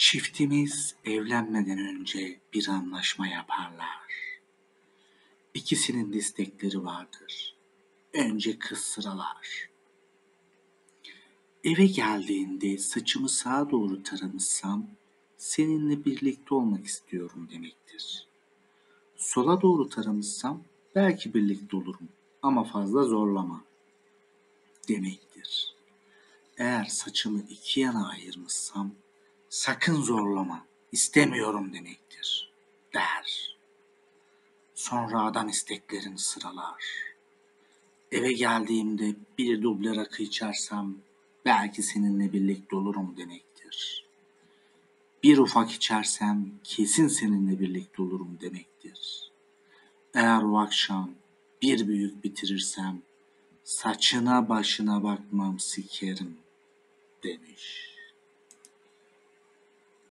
Çiftimiz evlenmeden önce bir anlaşma yaparlar. İkisinin de istekleri vardır. Önce kız sıralar. Eve geldiğinde saçımı sağa doğru taramışsam seninle birlikte olmak istiyorum demektir. Sola doğru taramışsam belki birlikte olurum ama fazla zorlama demektir. Eğer saçımı iki yana ayırmışsam sakın zorlama, istemiyorum demektir der. Sonra adam isteklerini sıralar. Eve geldiğimde bir duble rakı içersem belki seninle birlikte olurum demektir. Bir ufak içersem kesin seninle birlikte olurum demektir. Eğer o akşam bir büyük bitirirsem saçına başına bakmam sikerim demiş.